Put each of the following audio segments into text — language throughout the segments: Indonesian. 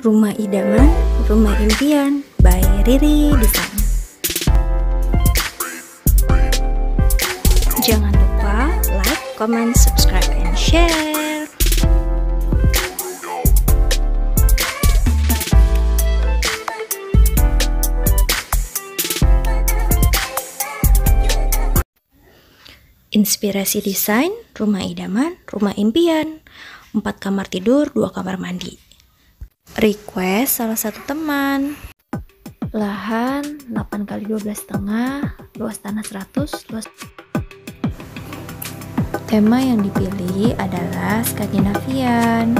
Rumah Idaman, Rumah Impian by Riri Design. Jangan lupa like, comment, subscribe, and share. Inspirasi desain Rumah Idaman, Rumah Impian. 4 kamar tidur, 2 kamar mandi. Request salah satu teman. Lahan 8 x 12,5, luas tanah 100, luas. Tema yang dipilih adalah Skandinavian.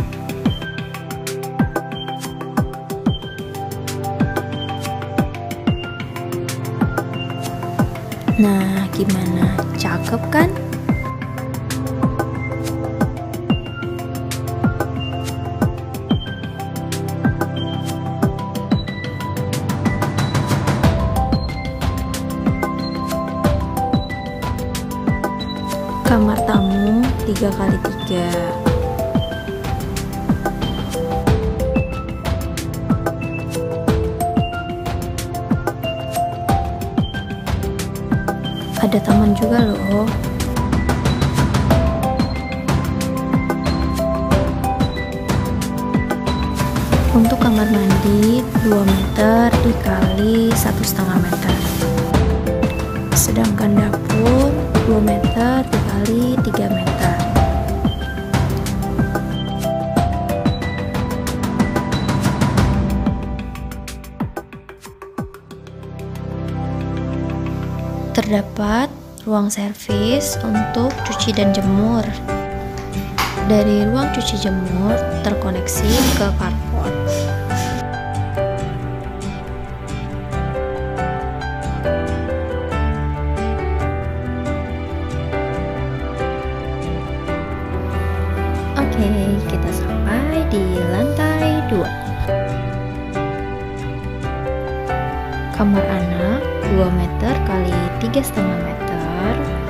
Nah, gimana? Cakep kan? Kamar tamu 3x3. Ada taman juga loh. Untuk kamar mandi 2 meter dikali 1,5 meter. Sedangkan dapur 2 meter dikali 3 meter. Terdapat ruang servis untuk cuci dan jemur. Dari ruang cuci jemur terkoneksi ke carport. Oke, kita sampai di lantai 2. Kamar anak 2 meter kali 3,5 meter.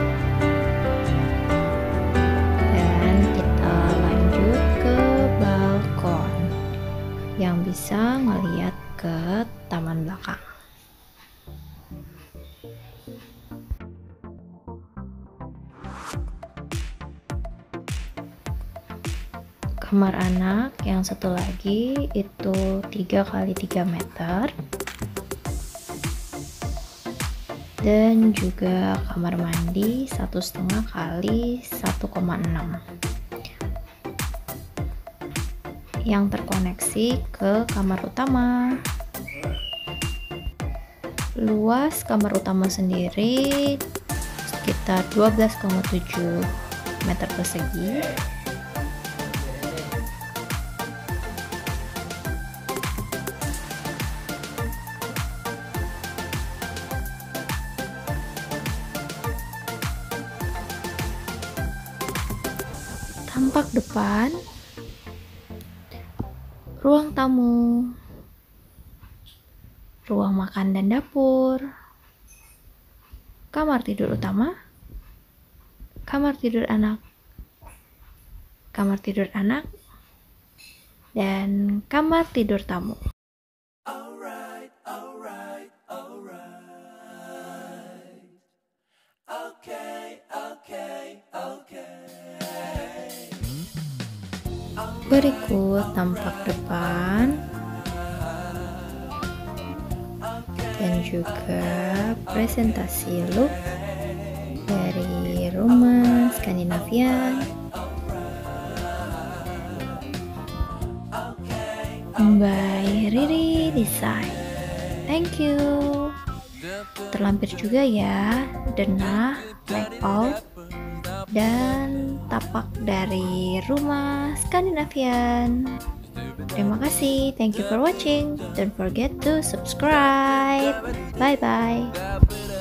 Dan kita lanjut ke balkon yang bisa ngeliat ke taman belakang. Kamar anak yang satu lagi itu 3 x 3 meter. Dan juga kamar mandi 1,5 x 1,6 yang terkoneksi ke kamar utama. Luas kamar utama sendiri sekitar 12,7 meter persegi. Tampak depan, ruang tamu, ruang makan dan dapur, kamar tidur utama, kamar tidur anak, dan kamar tidur tamu. Berikut tampak depan dan juga presentasi look dari rumah Skandinavian by Riri Design. Thank you. Terlampir juga ya denah, layout, dan tapak dari rumah Skandinavian. Terima kasih, thank you for watching. Don't forget to subscribe. Bye bye.